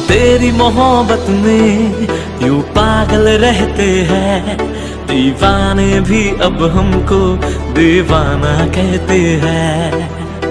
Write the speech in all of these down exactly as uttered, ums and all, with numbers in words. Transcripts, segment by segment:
तेरी मोहब्बत में यूं पागल रहते हैं, दीवाने भी अब हमको दीवाना कहते हैं।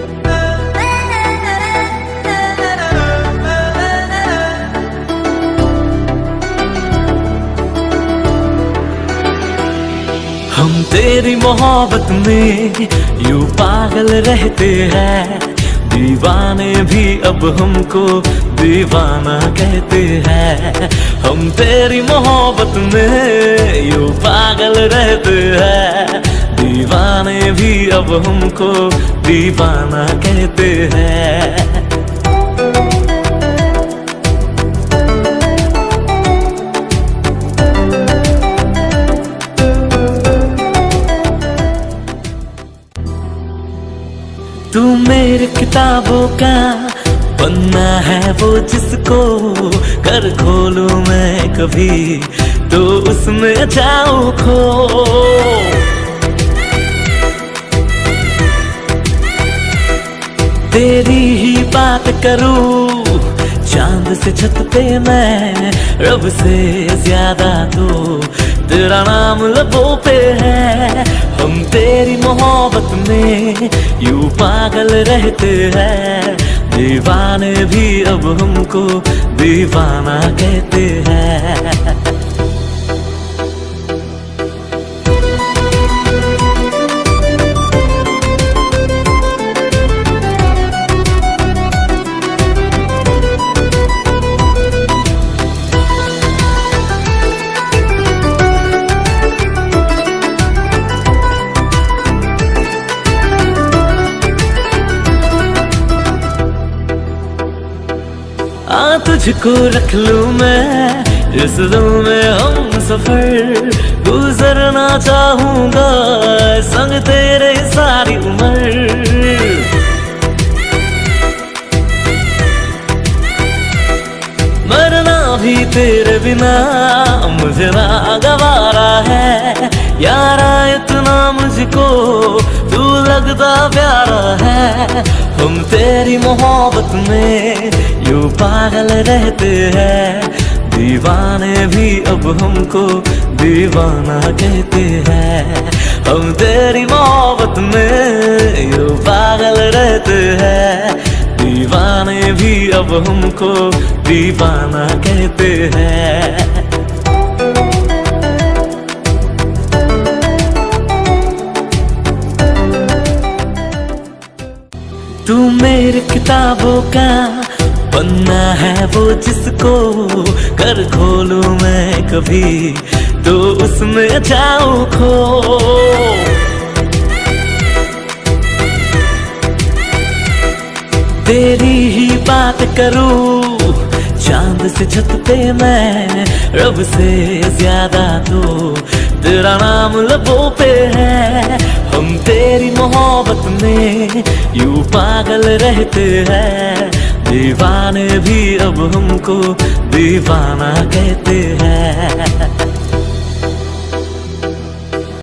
हम तेरी मोहब्बत में यूं पागल रहते हैं, दीवाने भी अब हमको दीवाना कहते हैं। हम तेरी मोहब्बत में यूं पागल रहते हैं, दीवाने भी अब हमको दीवाना कहते हैं। तू मेरी किताबों का पन्ना है वो जिसको कर खोलूं मैं कभी तो उसमें जाऊं खो। तेरी ही बात करूं चांद से छत पे मैं, रब से ज्यादा तो तेरा नाम लबों पे है। हम तेरी मोहब्बत में यूं पागल रहते हैं, दीवाने भी अब हमको दीवाना कहते हैं। आ तुझको रख लूं मैं इस दिल में हम सफर, गुजरना चाहूंगा संग तेरे सारी उम्र। मरना भी तेरे बिना मुझे ना गवारा है, यारा इतना मुझको तू लगता प्यारा है। हम तेरी मोहब्बत में यूं पागल रहते हैं, दीवाने भी अब हमको दीवाना कहते हैं। हम तेरी मोहब्बत में यूं पागल रहते हैं, दीवाने भी अब हमको दीवाना कहते हैं। तू मेरी किताबों का पन्ना है वो जिसको कर खोलूं मैं कभी तो उसमें जाऊं खो। तेरी ही बात करूं चांद से छत पे मैं, रब से ज्यादा तो तेरा नाम लबों पे है। हम तेरी मोहब्बत में यूं पागल रहते हैं, दीवाने भी अब हमको दीवाना कहते हैं।